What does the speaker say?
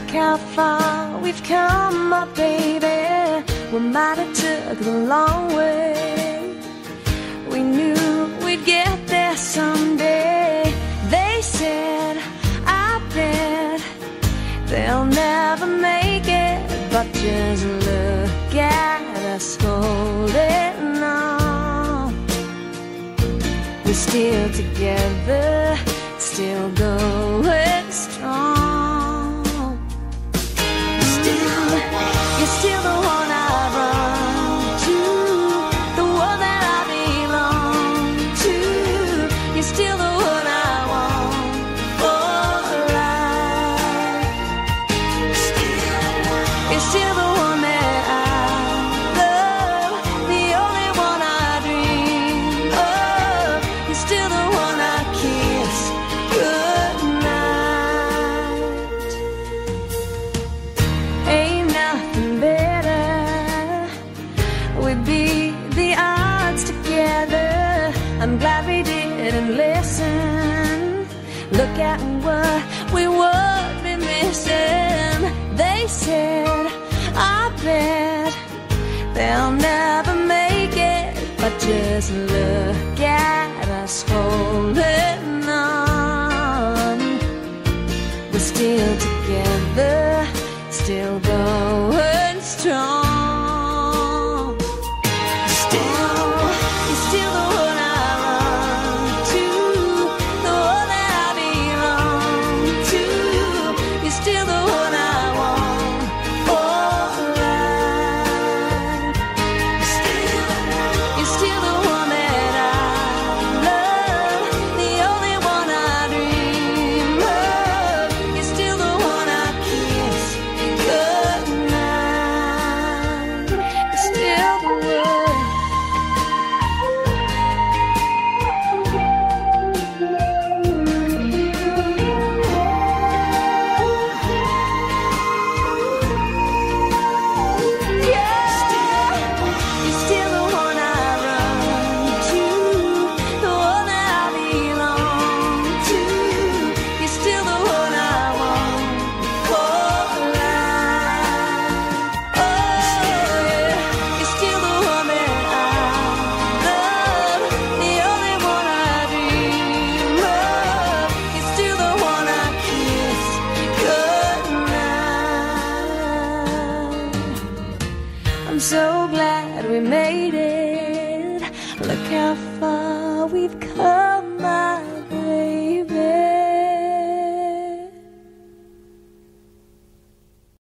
Look how far we've come, my baby. We might have took the long way. We knew we'd get there someday. They said, I bet they'll never make it, but just look at us holding on. We're still together, still going strong. You're still the one I run to, the one that I belong to. You're still the one I want for life. You're still the one that I love, the only one I dream of. You're still the one I kiss goodnight. Ain't nothing better. We beat the odds together. I'm glad we didn't listen. Look at what we would be missing. They said, I bet they'll never make it, but just look at us holding on. We're still together, still going strong. You're still the one I run to, the one that I belong to. You're still the one I want for life. You're still the one that I love, the only one I dream of. You're still the one I kiss goodnight. You're still the one. You're still the one I run to, the one that I belong to. You're still the one I want for life. Oh yeah, you're still the one that I love, the only one I dream of. You're still the one I kiss goodnight. I'm so glad we made it. Look how far we've come, my